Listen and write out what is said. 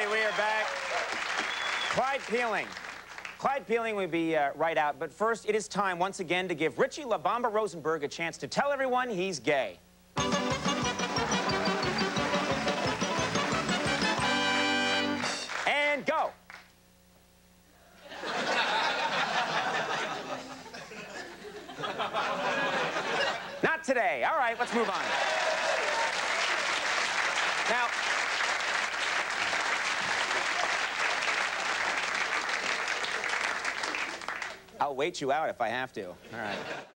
everybody. We are back. Clyde Peeling. Clyde Peeling will be right out, but first, it is time once again to give Richie La Bamba Rosenberg a chance to tell everyone he's gay. And go. Not today. All right, let's move on. Now, I'll wait you out if I have to. All right.